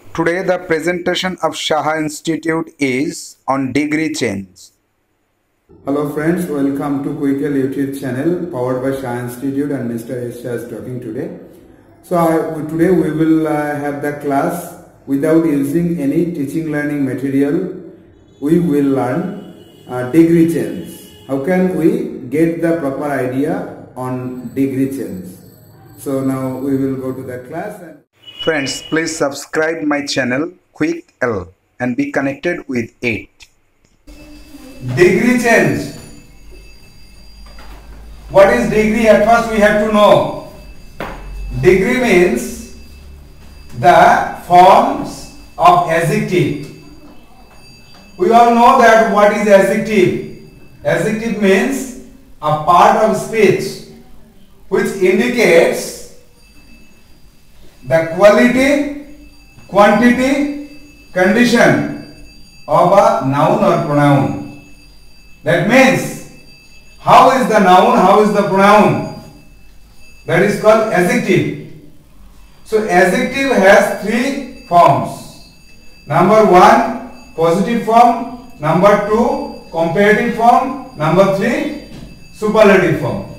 Today the presentation of Shaha Institute is on degree change. Hello friends, welcome to Quickle YouTube channel powered by Shaha Institute and Mr. S. Shah is talking today. Today we will have the class without using any teaching learning material. We will learn degree change. How can we get the proper idea on degree change? So now we will go to the class. Friends, please subscribe my channel Quick L and be connected with it. Degree change. What is degree? At first we have to know. Degree means the forms of adjective. We all know that what is adjective. Adjective means a part of speech which indicates the quality, quantity, condition of a noun or pronoun. That means how is the noun, how is the pronoun? That is called adjective. So adjective has three forms. Number one, positive form. Number two, comparative form. Number three, superlative form.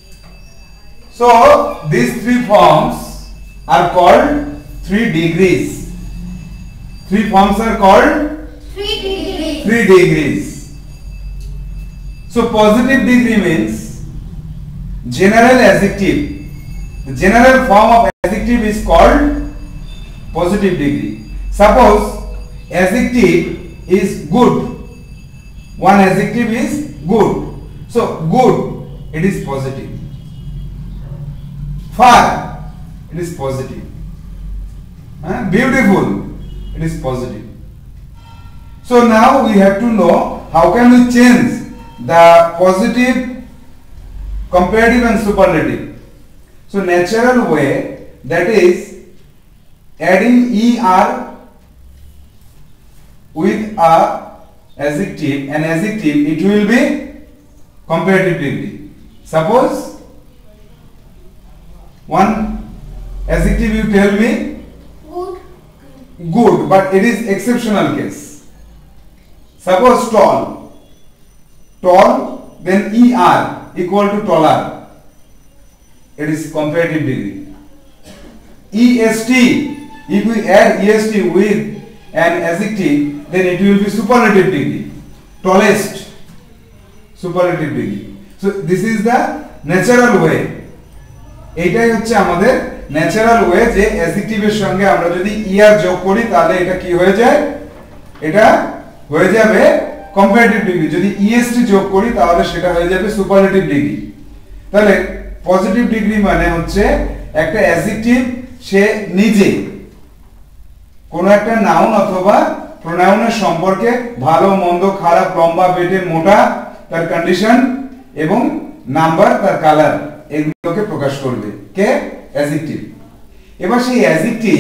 So these three forms are called 3 degrees. Three forms are called 3 degrees. 3 degrees. So positive degree means general adjective. The general form of adjective is called positive degree. Suppose adjective is good. One adjective is good. So good, it is positive. Far, it is positive. Beautiful, it is positive. So now we have to know how can we change the positive, comparative and superlative. So natural way, that is adding er with a adjective, an adjective, it will be comparative degree. Suppose one adjective you tell me good, but it is exceptional case. Suppose tall, tall, then er equal to taller, it is comparative degree. Est, if we add est with an adjective, then it will be superlative degree. Tallest, superlative degree. So this is the natural way. এইটাই হচ্ছে আমাদের natural way যে অ্যাডজেক্টিভের সঙ্গে আমরা যদি ER যোগ করি তাহলে এটা কি হয়ে যায়, এটা হয়ে যাবে কম্পারেটিভ ডিগ্রি। যদি ইএসটি যোগ করি তাহলে সেটা হয়ে যাবে সুপারলেটিভ ডিগ্রি। তাহলে পজিটিভ ডিগ্রি মানে হচ্ছে একটা অ্যাডজেক্টিভ সে নিজে কোন একটা নাউন অথবা প্রোনাউনের সম্পর্কে ভালো মন্দ খারাপ লম্বা বেটে মোটা তার কন্ডিশন এবং নাম্বার তার কালার এগুলোকে প্রকাশ করবে কে অ্যাডজেক্টিভ। এবার সেই অ্যাডজেক্টিভ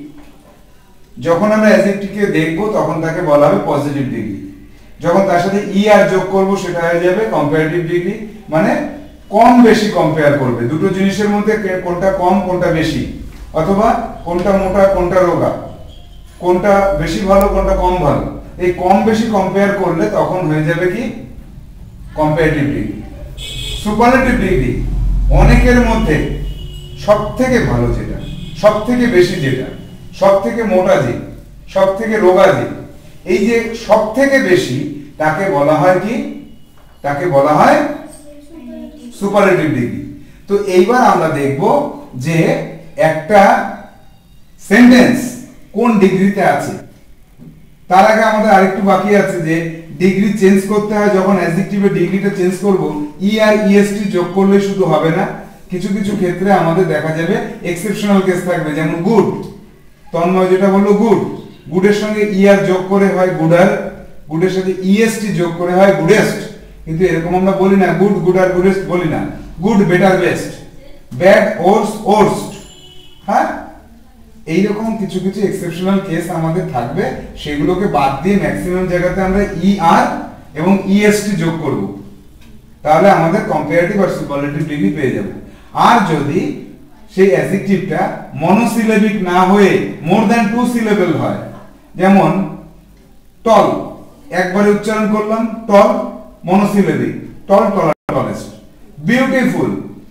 যখন আমরা অ্যাডজেক্টিভকে দেখব তখন তাকে বলা হবে পজিটিভ ডিগ্রি। যখন তার সাথে আর যোগ করব সেটা হয়ে যাবে কম্পারেটিভ ডিগ্রি, মানে কম বেশি কম্পেয়ার করবে দুটো জিনিসের মধ্যে কোনটা কম কোনটা বেশি, অথবা কোনটা মোটা কোনটা রোগা, কোনটা বেশি ভালো কোনটা কম ভালো, এই কম বেশি কম্পেয়ার করলে তখন হয়ে যাবে কি কম্পারেটিভ ডিগ্রি। সুপারলেটিভ ডিগ্রি অনেকের মধ্যে সবথেকে ভালো যেটা, সবথেকে বেশি যেটা, সবথেকে মোটা যে, সবথেকে রোগা যে, এই যে সবথেকে বেশি তাকে বলা হয় কি, তাকে বলা হয় সুপারলেটিভ ডিগ্রি। তো এইবার আমরা দেখব যে একটা সেন্টেন্স কোন ডিগ্রিতে আছে। তার আগে আমাদের আরেকটু বাকি আছে যে ডিগ্রি চেঞ্জ করতে হয়। যখন অ্যাডজেক্টিভের ডিগ্রিটা চেঞ্জ করব ই আর ইএসটি যোগ করলে শুধু হবে না, কিছু কিছু ক্ষেত্রে আমাদের দেখা যাবে এক্সেপশনাল কেস থাকবে। যেমন গুড, তন্ময় যেটা বললো গুড, গুডের সঙ্গে ই আর যোগ করে হয় গুডার, গুডের সাথে ইএসটি যোগ করে হয় গুডেস্ট। কিন্তু এরকম আমরা বলি না গুড গুডার গুডেস্ট বলি না, good better best, bad worse worst. হ্যাঁ, এইরকম কিছু কিছু এক্সেপশনাল কেস আমাদের থাকবে, সেগুলোকে বাদ দিয়ে ম্যাক্সিমাম জায়গাতে আমরা ই আর এবং ইএসটি যোগ করব, তাহলে আমাদের কম্পারেটিভ আর সুপারলেটিভ ডিগ্রি পেয়ে যাব। আর যদি সেই অ্যাডজেক্টিভটা মনোসিলেবিক না হয়ে মোর দ্যান 2 সিলেবল হয়। যেমন টল, একবারে উচ্চারণ করলাম tall, monosyllabic, tall, taller, tallest. Beautiful,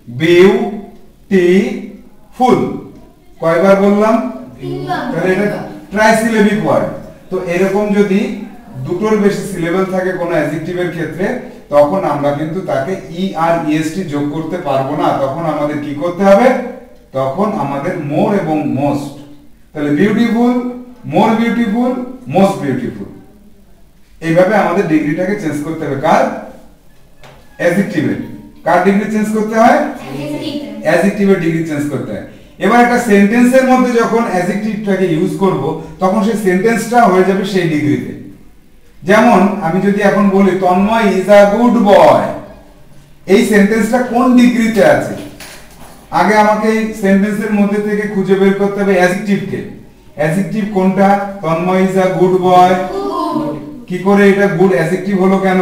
beautiful, কয়বার বললাম? তাহলে এটা ট্রাইসিলেবিক ওয়ার্ড। তো এরকম যদি দুটোর বেশি সিলেবল থাকে কোন অ্যাডজেক্টিভের ক্ষেত্রে, তখন আমরা কিন্তু তাকে ই আর ইএসটি যোগ করতে পারবো না। তখন আমাদের কি করতে হবে? তখন আমাদের মোর এবং মোস্ট। তাহলে beautiful, more beautiful, most beautiful, এইভাবে আমাদের ডিগ্রিটাকে চেঞ্জ করতে হবে। কার? অ্যাডজেক্টিভের। কার ডিগ্রি চেঞ্জ করতে হয়? অ্যাডজেক্টিভের ডিগ্রি চেঞ্জ করতে হয়। এবার একটা সেন্টেন্সের মধ্যে যখন অ্যাডজেক্টিভটাকে ইউজ করব, তখন সেই সেন্টেন্সটা হয়ে যাবে সেই ডিগ্রিতে। যেমন আমি যদি এখন বলি Tanmoy is a good boy, এই সেন্টেন্সটা কোন ডিগ্রিতে আছে? আগে আমাকে এই সেন্টেন্সের মধ্যে থেকে খুঁজে বের করতে হবে অ্যাডজেক্টিভকে। অ্যাডজেক্টিভ কোনটা? Tanmoy is a good boy. কি করে এটা গুড অ্যাডজেক্টিভ হলো কেন?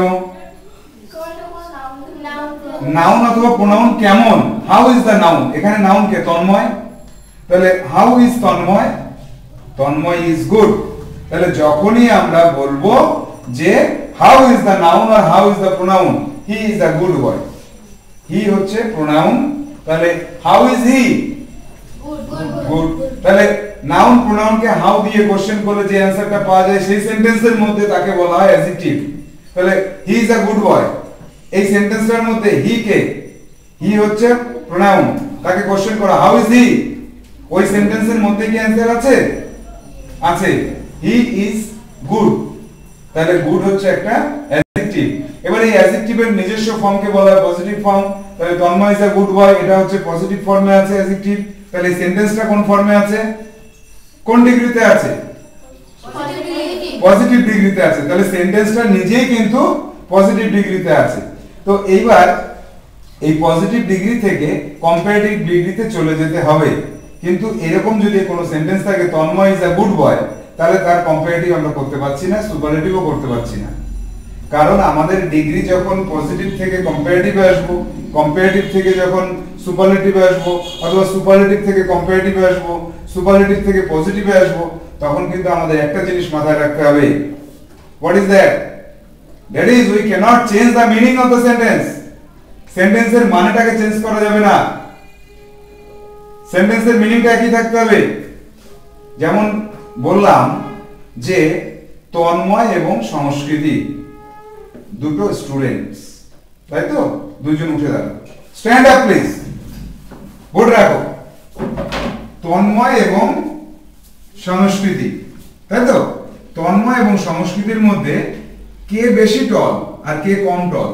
নাউন অথবা প্রোনাউন কেমন? How is the noun? এখানে নাউন কে? তন্ময়। তাহলে how is Tanmoy? Tanmoy is good. তাহলে যখনই আমরা বলবো যে হাউ ইজ দ্য নাউন আর how is the pronoun, he is a good boy, he হচ্ছে প্রোনাউন, তাহলে হাউ ইজ হি? গুড। তাহলে নাউন প্রোনাউনকে হাউ দিয়ে কোশ্চেন করলে যে অ্যানসারটা পাওয়া যায়, সেই সেন্টেন্সের মধ্যে তাকে বলা হয় অ্যাডজেক্টিভ। তাহলে হি ইজ আ গুড বয়, এই সেন্টেন্সটার মধ্যে হি কে? হি হচ্ছে প্রোনাউন, তাকে কোশ্চেন করা হাউ ইজ হি, ওই সেন্টেন্সের মধ্যে কি অ্যানসার আছে? আছে, হি ইজ গুড। তাহলে গুড হচ্ছে একটা অ্যাডজেক্টিভ। এবার এই অ্যাডজেক্টিভের নিজস্ব ফর্মকে বলা হয় পজিটিভ ফর্ম। তাহলে Tanmoy is a good boy, এটা হচ্ছে পজিটিভ ফর্মে আছে অ্যাডজেক্টিভ। তাহলে এই সেন্টেন্সটা কোন ফর্মে আছে? কোন ডিগ্রিতে আছে? পজিটিভ ডিগ্রিতে আছে। তাহলে সেন্টেন্সটা নিজেই কিন্তু পজিটিভ ডিগ্রিতে আছে। তো এইবার এই পজিটিভ ডিগ্রি থেকে কম্পারেটিভ ডিগ্রিতে চলে যেতে হবে। কিন্তু এরকম যদি কোনো সেন্টেন্স থাকে Tanmoy is a good boy, তাহলে তার কম্পারেটিভ আমরা করতে পারছি না, সুপারলেটিভও করতে পারছি না। কারণ আমাদের ডিগ্রি যখন পজিটিভ থেকে কম্পারেটিভে আসবো, কম্পারেটিভ থেকে যখন সুপারলেটিভে আসবো, অথবা সুপারলেটিভ থেকে কম্পারেটিভে আসবো, সুপারলেটিভ থেকে পজিটিভে আসবো, তখন কিন্তু আমাদের একটা জিনিস মাথায় রাখতে হবে। What is that? That is we cannot change the meaning of the sentence. সেন্টেন্সের মানেটাকে চেঞ্জ করা যাবে না, সেন্টেন্সের মিনিংটা একই থাকতে হবে। যেমন বললাম যে তন্ময় এবং সংস্কৃতি দুটো স্টুডেন্টস, তাই তো? দুইজন উঠে দাঁড়াও, স্ট্যান্ড আপ প্লিজ, বোর্ড রাখো। তন্ময় এবং সংস্কৃতি, তাই তো? তন্ময় এবং সংস্কৃতির মধ্যে কে বেশি টল আর কে কম টল?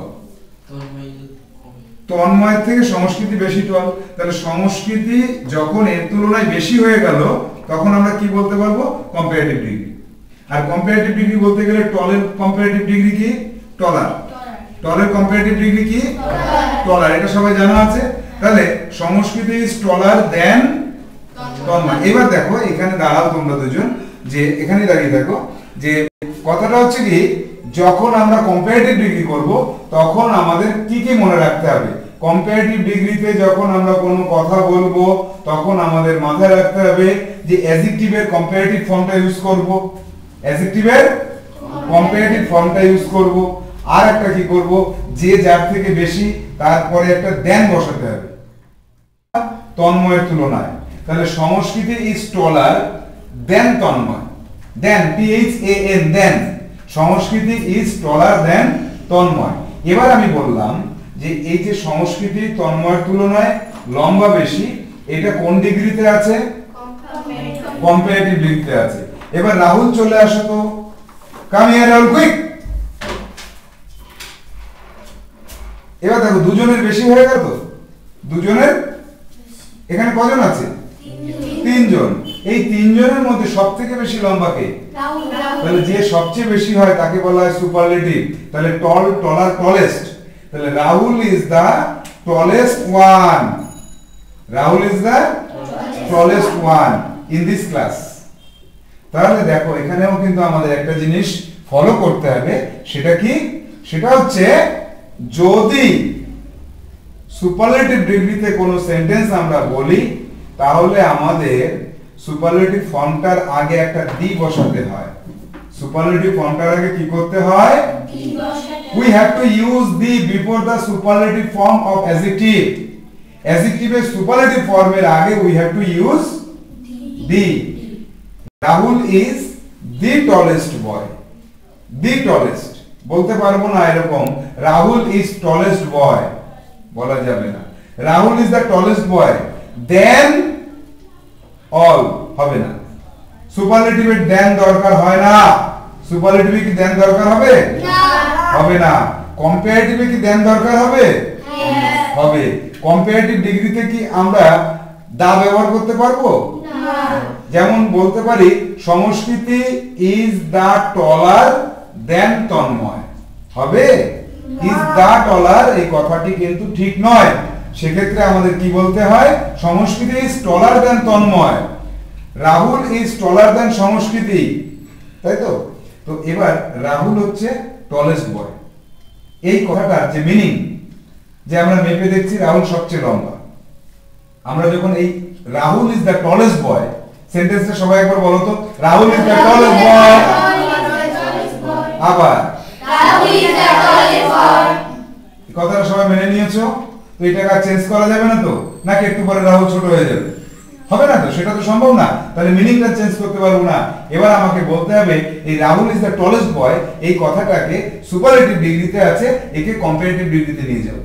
তন্ময়ের থেকে সংস্কৃতি বেশি টল। তাহলে সংস্কৃতি যখন এর তুলনায় বেশি হয়ে গেল, তখন আমরা কি বলতে পারবো? Comparative degree. আর কম্পারেটিভ ডিগ্রি বলতে গেলে টলের কম্পারেটিভ ডিগ্রি কি? টলার। টলের কম্পারেটিভ ডিগ্রি কি? টলার। এটা সবাই জানা আছে। তাহলে Sanskriti is taller than Tanmoy. এবার দেখো এখানে দাঁড়াও তোমরা দুজন, যে এখানে দাঁড়িয়ে দেখো, যে কথাটা হচ্ছে কি, যখন আমরা কম্পারেটিভ ডিগ্রি করব তখন আমাদের কি কি মনে রাখতে হবে? কম্পারেটিভ ডিগ্রিতে যখন আমরা কোনো কথা বলবো তখন আমাদের মাথায় রাখতে হবে যে অ্যাডজেক্টিভের কম্পারেটিভ ফর্মটা ইউজ করব, অ্যাডজেক্টিভের কম্পারেটিভ ফর্মটা ইউজ করব। আর একটা কি করব, যে যার থেকে বেশি তারপরে একটা দেন বসাতে হবে তন্ময়ের তুলনায়। তাহলে Sanskriti is taller than Tanmoy, than THAN, than Sanskriti is taller than Tanmoy. এবার আমি বললাম যে এই যে সংস্কৃতি তন্ময়ের তুলনায় লম্বা বেশি, এটা কোন ডিগ্রিতে আছে? কম্পারেটিভ ডিগ্রিতে আছে। এবার রাহুল চলে আসো তো, কাম হিয়ার রাহুল, কুইক। এবার দেখো দুজনের বেশি হয়ে গেল তো, দুজনের, এখানে কজন আছে? তিনজন। এই তিনজনের মধ্যে সবথেকে বেশি লম্বা কে? তাহলে যে সবচেয়ে বেশি হয় তাকে বলা হয় সুপারলেটিভ। তাহলে টল, টলার, টলেস্ট। তাহলে Rahul is the tallest one, Rahul is the tallest one in this class. তাহলে দেখো এখানেও কিন্তু আমাদের একটা জিনিস ফলো করতে হবে, সেটা কি? সেটা হচ্ছে যদি সুপারলেটিভ ডিগ্রিতে কোনো সেন্টেন্স আমরা বলি তাহলে আমাদের সুপারলেটিভ ফর্মটার আগে একটা দি বসাতে হয়। সুপারলেটিভ ফর্মটার আগে কি করতে হয়? দি বসাতে। We have to use the before the superlative form of adjective. Adjective এর superlative form এর আগে we have to use the. Rahul is the tallest boy. The tallest বলতে পারবো না এরকম রাহুল is tallest boy বলা যাবে না। Rahul is the tallest boy then all হবে না। সুপারলেটিভ এর দেন দরকার হয় না। সুপারলেটিভে কি দেন দরকার হবে? না। হবে না। কম্পারেটিভে কি দেন দরকার হবে? হ্যাঁ। হবে। কম্পারেটিভ ডিগ্রিতে কি আমরা দা ব্যবহার করতে পারবো? না। যেমন বলতে পারি সংস্কৃতি is the trawler than Tanmoy হবে? ইজ দা টলার এই কথাটি কিন্তু ঠিক নয়। সেক্ষেত্রে আমাদের কি বলতে হয়? Sanskriti is taller than Tanmoy. Rahul is taller than Sanskriti, তাই তো? তো এবার রাহুল হচ্ছে টলেস্ট বয়। এই কথাটার যে মিনিং, যে আমরা মেপে দেখছি রাহুল সবচেয়ে লম্বা, আমরা যখন এই Rahul is the tallest boy সেন্টেন্সটা সবাই একবার বলো তো, Rahul is the tallest boy. আবার Rahul is the tallest boy. এই কথাটা সবাই মেনে নিয়েছো তো? এটাকে আর চেঞ্জ করা যাবে না তো, নাকি একটু পরে রাহুল ছোট হয়ে যাবে? হবে না তো, সেটা তো সম্ভব না। তাহলে মিনিংটা চেঞ্জ করতে পারবো না। এবার আমাকে বলতে হবে এই Rahul is the tallest boy এই কথাটাকে সুপারলেটিভ ডিগ্রিতে আছে, একে কম্পারেটিভ ডিগ্রিতে নিয়ে যাও।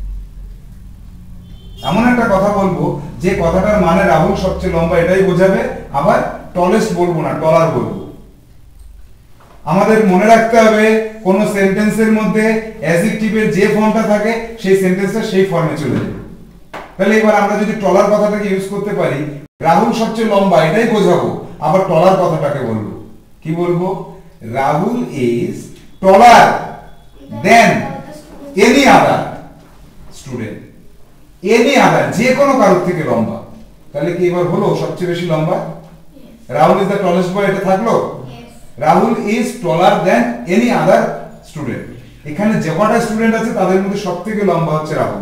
এমন একটা কথা বলবো যে কথাটার মানে রাহুল সবচেয়ে লম্বা এটাই বোঝাবে, আবার টলেস্ট বলবো না, টলার বলবো। আমাদের মনে রাখতে হবে কোন সেন্টেন্সের মধ্যে অ্যাডজেক্টিভের যে ফর্মটা থাকে সেই সেন্টেন্সটা সেই ফর্মে চলে যাবে। তাহলে এবার আমরা যদি টলার কথাটাকে ইউজ করতে পারি, রাহুল সবচেয়ে লম্বা এটাই বোঝাবো, আবার টলার কথাটাকে বলবো। কি বলবো? Rahul is taller than any other student. Any other যে কোনো কারোর থেকে লম্বা। তাহলে কি এবার হলো সবচেয়ে বেশি লম্বা? Rahul is the tallest boy এটা থাকলো। Rahul is taller than any other student. এখানে যে কটা স্টুডেন্ট আছে তাদের মধ্যে সবথেকে লম্বা হচ্ছে রাহুল।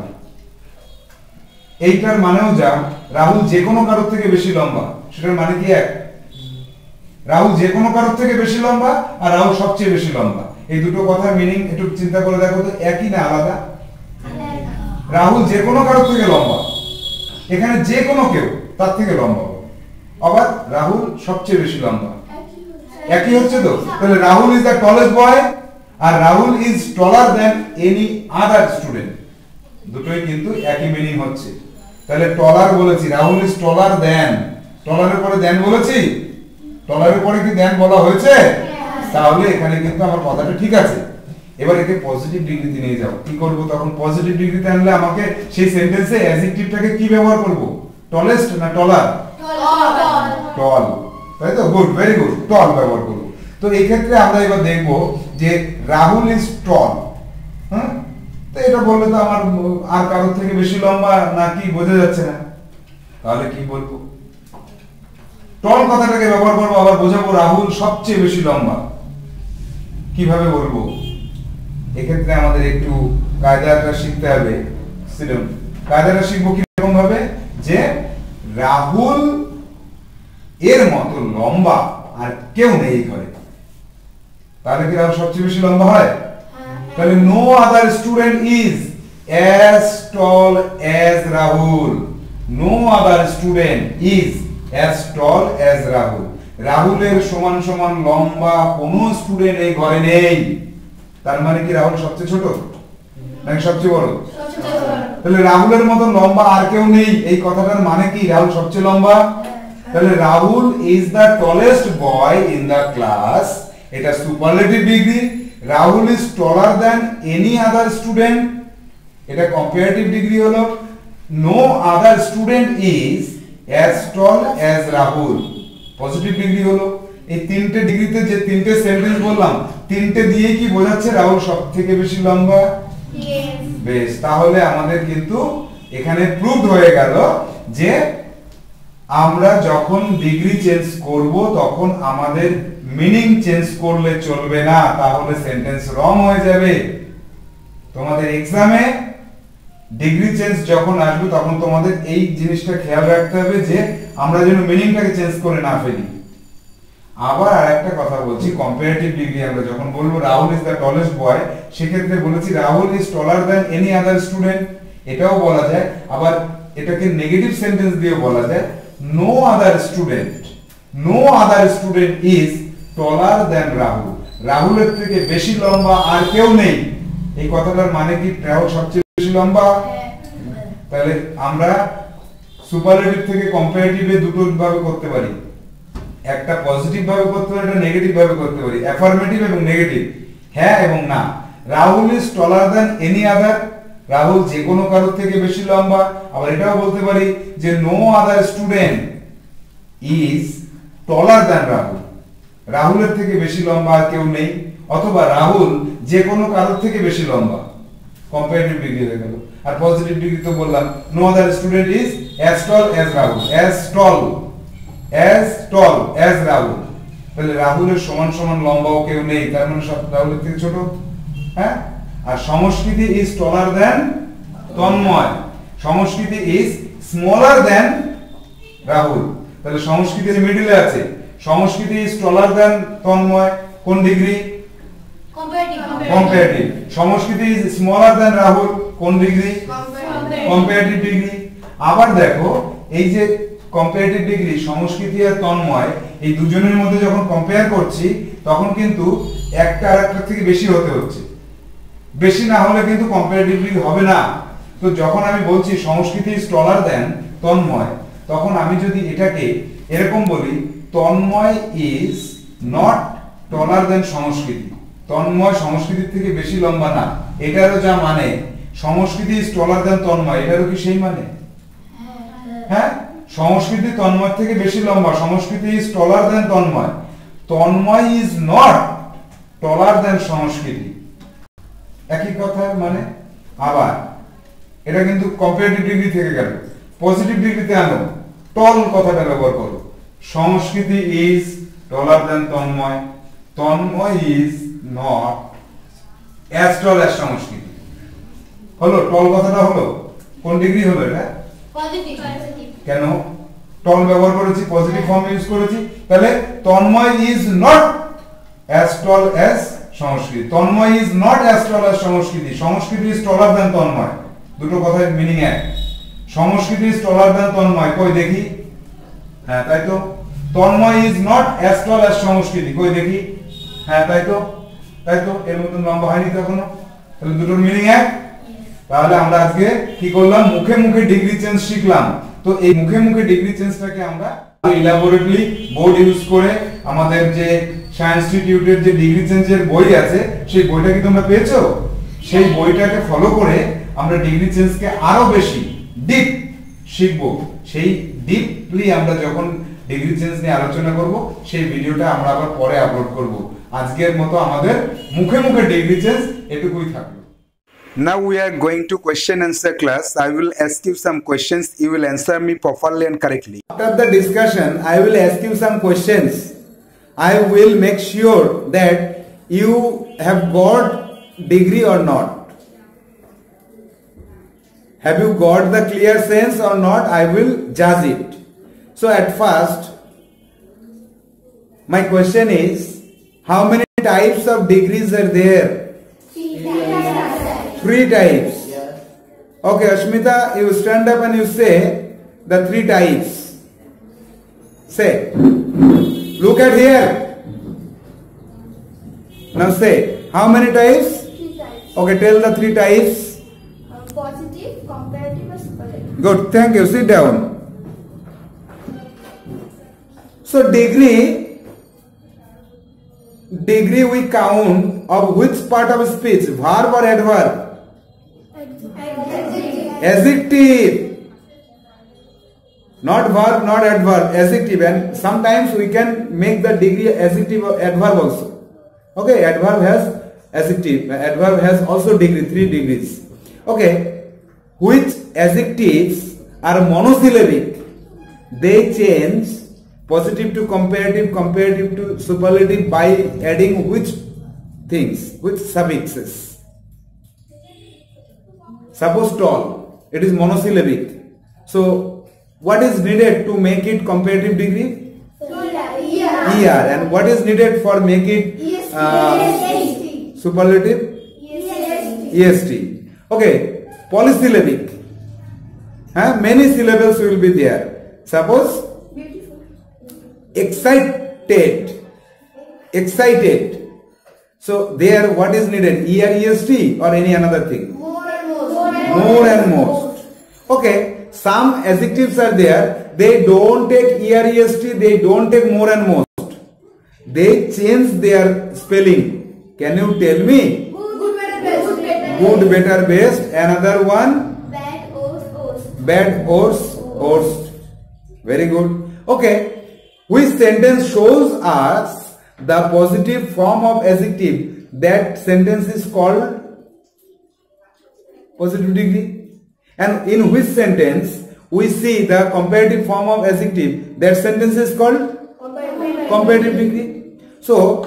এইটার মানেও যা রাহুল যে কোনো কারোর থেকে বেশি লম্বা, সেটার মানে কি এক? রাহুল যে কোনো কারোর থেকে বেশি লম্বা আর রাহুল সবচেয়ে বেশি লম্বা, এই দুটো কথার মিনিং একটু চিন্তা করে দেখো তো, একই না আলাদা? রাহুল যে কোনো কারোর থেকে লম্বা, এখানে যে কোনো কেউ তার থেকে লম্বা, আবার রাহুল সবচেয়ে বেশি লম্বা, একই হচ্ছে তো? তাহলে Rahul is the tallest boy আর Rahul is taller than any other student, দুটোই কিন্তু একই মিনিং হচ্ছে। তাহলে টলার বলেছি, রাহুল ইজ টলার দেন, টলারের পরে দেন বলেছি, টলারের পরে কি দেন বলা হয়েছে? তাহলে এখানে কিন্তু আমার কথাটা ঠিক আছে। এবার একে পজিটিভ ডিগ্রিতে নিয়ে যাও। কি করব তখন? পজিটিভ ডিগ্রিতে আনলে আমাকে সেই সেন্টেন্সে অ্যাডজেক্টিভটাকে কি ব্যবহার করব? টলেস্ট না টলার? টল, তাই তো? গুড, ভেরি গুড, টল ব্যবহার করব। তো এই ক্ষেত্রে আমরা এবার দেখব যে রাহুল ইজ টল। হ্যাঁ, তো এটা বললে তো আমার আর কারোর থেকে বেশি লম্বা না কি বোঝা যাচ্ছে না। তাহলে কি বলবো? টল কথাটাকে ব্যবহার করবো, আবার বোঝাবো রাহুল সবচেয়ে বেশি লম্বা। কিভাবে বলবো? এক্ষেত্রে আমাদের একটু কায়দাটা শিখতে হবে। কায়দাটা শিখবো কিরকম ভাবে? যে রাহুল এর মতো লম্বা আর কেউ নেই ঘরে। তাহলে কি রাহুল সবচেয়ে বেশি লম্বা হয়? তাহলে no other student is as tall as Rahul. No other student is as tall as Rahul. রাহুলের সমান সমান লম্বা কোনো স্টুডেন্ট এই ঘরে নেই। তার মানে কি রাহুল সবচেয়ে ছোট নাকি সবচেয়ে বড়? তাহলে রাহুলের মতো লম্বা আর কেউ নেই, এই কথাটার মানে কি রাহুল সবচেয়ে লম্বা? তাহলে Rahul is the tallest boy in the class, এটা superlative degree. Rahul is taller than any other student, এটা কম্পারেটিভ ডিগ্রি হলো। No other student is as tall as Rahul, positive degree হলো। এই তিনটে ডিগ্রিতে যে তিনটে সেন্টেন্স বললাম, তিনটে দিয়ে কি বোঝাচ্ছে রাহুল সবথেকে বেশি লম্বা? বেশ, তাহলে আমাদের কিন্তু এখানে প্রুভড হয়ে গেল যে আমরা যখন ডিগ্রি চেঞ্জ করব তখন আমাদের মিনিং চেঞ্জ করলে চলবে না, তাহলে সেন্টেন্স রং হয়ে যাবে। তোমাদের এক্সামে ডিগ্রি চেঞ্জ যখন আসবে তখন তোমাদের এই জিনিসটা খেয়াল রাখতে হবে যে আমরা যেন মিনিংটাকে চেঞ্জ করে না ফেলি। আবার আরেকটা কথা বলছি, কম্পারেটিভ ডিগ্রি আমরা যখন বলবো Rahul is the tallest boy, সেক্ষেত্রে বলেছি Rahul is taller than any other student, এটাও বলা যায়। আবার এটাকে নেগেটিভ সেন্টেন্স দিয়ে বলা যায় no other student is taller than Rahul, রাহুলের থেকে বেশি লম্বা আর কেউ নেই। এই কথাটার মানে কি রাহুল সবচেয়ে বেশি লম্বা? তাহলে আমরা সুপারলেটিভ থেকে কম্পারেটিভে দুটো ভাবে করতে পারি, একটা পজিটিভ ভাবে করতে পারি, একটা নেগেটিভ ভাবে করতে পারি, অ্যাফার্মেটিভ এবং নেগেটিভ, হ্যাঁ এবং না। Rahul is taller than any other, Rahul যে কোনো কারোর থেকে বেশি লম্বা। আবার এটাও বলতে পারি যে no other student is taller than Rahul, রাহুলের থেকে বেশি লম্বা আর কেউ নেই। অথবা রাহুল যে কোনো কারোর থেকে বেশি লম্বা, কম্পারেটিভ ডিগ্রি হয়ে গেল। আর পজিটিভ ডিগ্রি তো বললাম no other student is as tall as Rahul, as tall as Rahul. তাহলে রাহুলের সমান সমান লম্বাও কেউ নেই, তার মানে সব রাহুলের থেকে ছোট। হ্যাঁ, আর সংস্কৃতি ইজ টলার দ্যান তন্ময়, সংস্কৃতি ইজ স্মলার দ্যান রাহুল। তাহলে সংস্কৃতির মিডলে আছে, সংস্কৃতি ইজ টলার দ্যান তন্ময়, কোন degree? Comparative. Sanskriti is smaller than Rahul, কোন ডিগ্রি? Comparative degree. আবার দেখো এই যে কম্পারেটিভ ডিগ্রি সংস্কৃতি আর তন্ময়, এই দুজনের মধ্যে যখন কম্পেয়ার করছি তখন কিন্তু একটা আরেকটার থেকে বেশি হতে হচ্ছে, বেশি না হলে কিন্তু কম্পারেটিভ ডিগ্রি হবে না। তো যখন আমি বলছি সংস্কৃতি ইজ টলার দ্যান তন্ময়, তখন আমি যদি এটাকে এরকম বলি Tanmoy is not taller than Sanskriti, Tanmoy সংস্কৃতির থেকে বেশি লম্বা না, এটারও যা মানে সংস্কৃতি ইজ টলার দ্যান তন্ময়, এটারও কি সেই মানে? হ্যাঁ, সংস্কৃতি তন্ময় থেকে বেশি লম্বা, Sanskriti is taller than Tanmoy, Tanmoy is not taller than Sanskriti, একই কথা মানে। আবার এটা কিন্তু কম্পারেটিভ ডিগ্রি থেকে গেল, পজিটিভ ডিগ্রিতে আনো, টল কথাটা ব্যবহার করো, Sanskriti is taller than Tanmoy, Tanmoy is not as tall as Sanskriti. হলো টল কথাটা হলো, কোন ডিগ্রি হলো এটা? পজিটিভ। কেন টল ব্যবহার করেছি, পজিটিভ ফর্ম ইউজ করেছি, তাহলে Tanmoy is not as tall as Sanskriti, Tanmoy is not as tall as Sanskriti, Sanskriti is taller than Tanmoy, দুটো কথার মিনিং এক। সংস্কৃতি ইজ টলার দ্যান তন্ময়, কই দেখি? হ্যাঁ তাই তো। Tanmoy is not as tall as Sanskriti, কই দেখি? হ্যাঁ তাই তো, তাই তো, এর মতন লম্বা হয়নি তো এখনো, তাহলে দুটোর মিনিং এক। তাহলে আমরা আজকে কি করলাম? মুখে মুখে ডিগ্রি চেঞ্জ শিখলাম। তো এই মুখে মুখে ডিগ্রি চেঞ্জটাকে আমরা ইলাবোরেটলি বোর্ড ইউজ করে আমাদের যে সায়েন্স ইনস্টিটিউটের যে ডিগ্রি চেঞ্জের বই আছে সেই বইটা কি তোমরা পেয়েছো? সেই বইটাকে ফলো করে আমরা ডিগ্রি চেঞ্জকে আরো বেশি ডিপ শিখবো। সেই ডিপলি আমরা যখন ডিগ্রি চেঞ্জ নিয়ে আলোচনা করব সেই ভিডিওটা আমরা আবার পরে আপলোড করব। আজকের মতো আমাদের মুখে মুখে ডিগ্রি চেঞ্জ এটুকুই থাকলো। Now we are going to question answer class. I will ask you some questions. You will answer me properly and correctly. After the discussion, I will ask you some questions. I will make sure that you have got degree or not. Have you got the clear sense or not? I will judge it. So at first, my question is, how many types of degrees are there? 3 types. Okay, Ashmita, you stand up and you say the 3 types. Say. Look at here. Now say, how many types? 3 types. Okay, tell the 3 types. Positive, comparative, and superlative. Good, thank you. Sit down. So degree we count of which part of speech? Verb or adverb? Adjective. Not verb, not adverb, adjective. And sometimes we can make the degree adjective or adverb also. Okay, adverb has adjective. Adverb has also degree, 3 degrees. Okay, which adjectives are monosyllabic? They change positive to comparative, comparative to superlative by adding which things, which suffixes? Suppose tall. It is monosyllabic. So what is needed to make it comparative degree? ER. And what is needed for make it superlative? EST. Okay. Polysyllabic. Many syllables will be there. Suppose excited. Excited. So there what is needed? ER-EST or any another thing? More and most. More and most. Okay. Some adjectives are there. They don't take ER-EST. They don't take more and most. They change their spelling. Can you tell me? Good, better, best. Good, better, best. Another one? Bad, worst. Bad, worst. Very good. Okay. Which sentence shows us the positive form of adjective? That sentence is called positive degree. And in which sentence we see the comparative form of adjective? That sentence is called comparative degree. So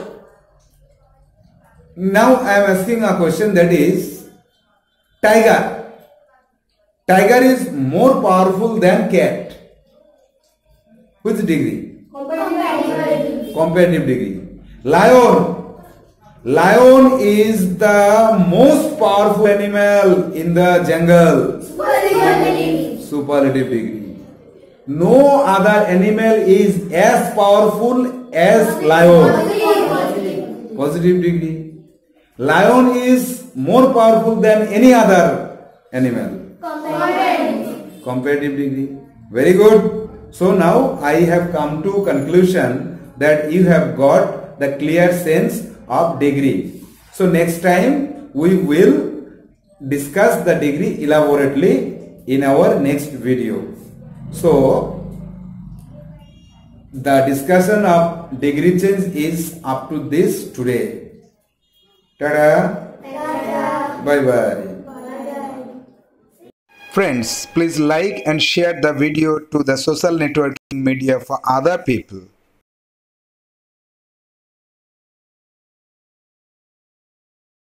now I am asking a question, that is, tiger. Tiger is more powerful than cat. Which degree? Comparative degree. Lion. Lion is the most powerful animal in the jungle. Superlative degree. No other animal is as powerful as lion. Positive degree. Lion is more powerful than any other animal. Comparative degree. Very good. So now I have come to conclusion that you have got the clear sense of degree. So next time we will discuss the degree elaborately in our next video. So the discussion of degree change is up to this today. Tada! Bye bye. Friends, please like and share the video to the social networking media for other people.